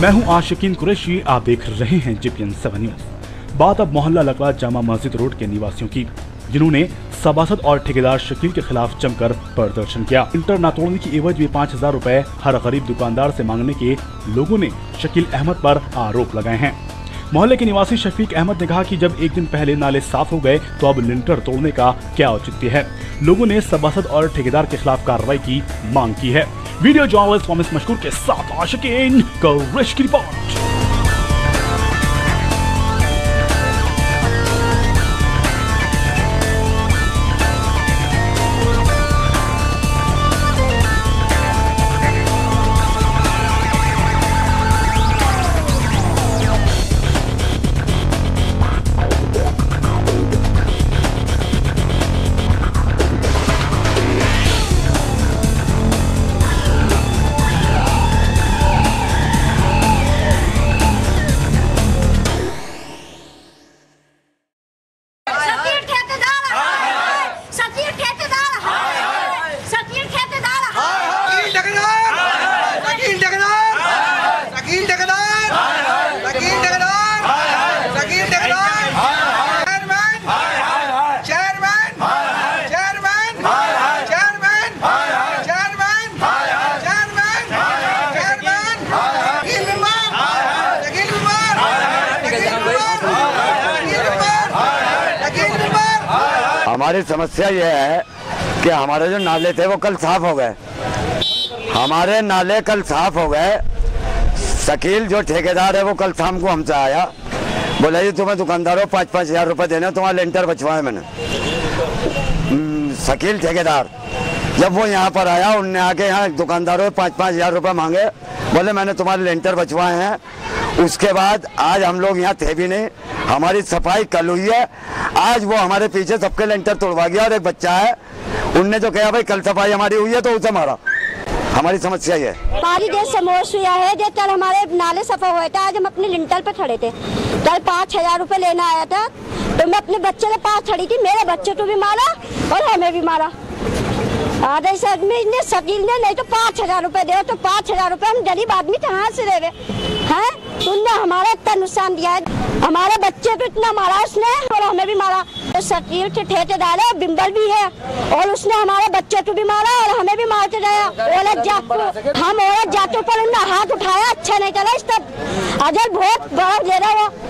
मैं हूं आशिकीन कुरैशी, आप देख रहे हैं JPN 7 न्यूज। बात अब मोहल्ला लकड़ा जामा मस्जिद रोड के निवासियों की, जिन्होंने सभासद और ठेकेदार शकील के खिलाफ जमकर प्रदर्शन किया। इंटर न तोड़ने की एवज में 5000 रुपए हर गरीब दुकानदार से मांगने के लोगों ने शकील अहमद पर आरोप लगाए हैं। मोहल्ले के निवासी शफीक अहमद ने कहा कि जब एक दिन पहले नाले साफ हो गए तो अब लिंटर तोड़ने का क्या औचित्य है। लोगों ने सभासद और ठेकेदार के खिलाफ कार्रवाई की मांग की है। वीडियो जर्नलिस्ट मोहम्मद मशकूर के साथ आशिकीन कुरैशी की रिपोर्ट। हमारी समस्या यह है कि हमारे जो नाले थे वो कल साफ हो गए। हमारे नाले कल साफ हो गए। शकील जो ठेकेदार है वो कल शाम को हमसे आया, बोला जी तुम्हें दुकानदारों 5-5 हजार रुपये देने, तुम्हारा लेंटर बचवाए मैंने। शकील ठेकेदार जब वो यहाँ पर आया, उनने आके यहाँ दुकानदारों 5-5 हजार रुपये मांगे, बोले मैंने तुम्हारे लेंटर बचवाए हैं। उसके बाद आज हम लोग यहाँ थे भी नहीं, हमारी सफाई कल हुई है। आज वो हमारे पीछे सबके लेंटर तोड़वा गया और एक बच्चा है, उनने जो कहा भाई कल सफाई हमारी हुई है तो उसे मारा। हमारी समस्या ये है। पानी जो समस्या है जो कल हमारे नाले सफा हुए थे, आज हम अपने लिंटर पे खड़े थे। कल 5000 रुपए लेना आया था तो मैं अपने बच्चे के पास खड़ी थी, मेरे बच्चे को भी मारा और हमें भी मारा। आधे में शकील ने नहीं तो 5000 रुपए दे, तो 5000 रुपए हम गरीब आदमी कहाँ से दे हैं। उनने हमारा इतना नुकसान दिया है, हमारे बच्चे को इतना मारा उसने और हमें भी मारा। तो शकील के ठेकेदार है, बिम्बल भी है और उसने हमारे बच्चे को भी मारा और हमें भी मारते गया। हम औरत जातों पर उन्होंने हाथ उठाया, अच्छा नहीं चला। इस तब अजल बहुत बड़ा दे रहा वो